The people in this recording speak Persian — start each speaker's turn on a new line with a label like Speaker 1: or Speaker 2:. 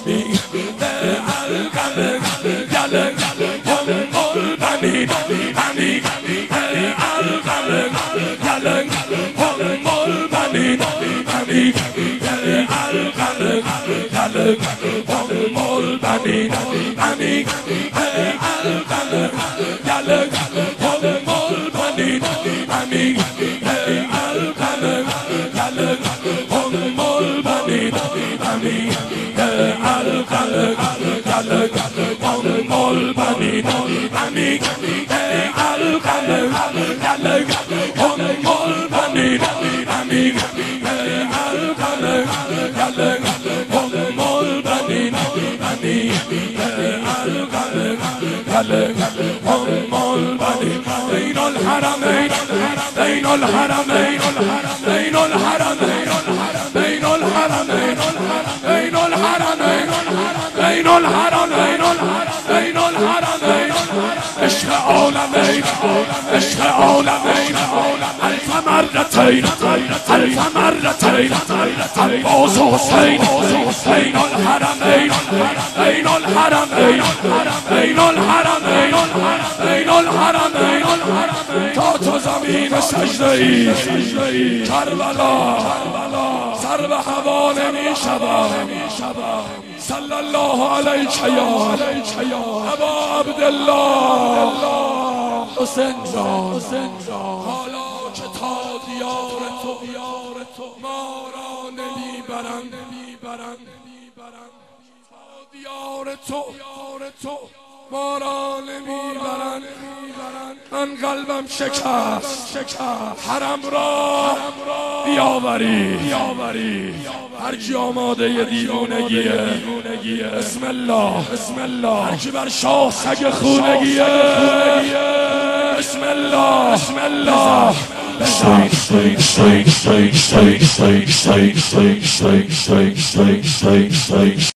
Speaker 1: بين الحرمين بين الحرمين بين الحرمين بين الحرمين بين الحرمين بين الحرمين بين الحرمين عشق عالمين عشق عالمين ألف مرتين ألف مرتين عباس حسین بین الحرمین بین الحرمین بین الحرمین بین الحرمین تا تو زمین سجده ای کربلا سر به هوا نمی شود صلی الله علیک یا ابا عبدالله حسین جان حالا که تا دیار تو ما را نمیبرند تا دیار تو ما را نمیبرند من قلبم شکست حرم را بیاوری هر کی آماده دیوانگیه بسم الله هر کی بر شاه سگ خونگیه بسم الله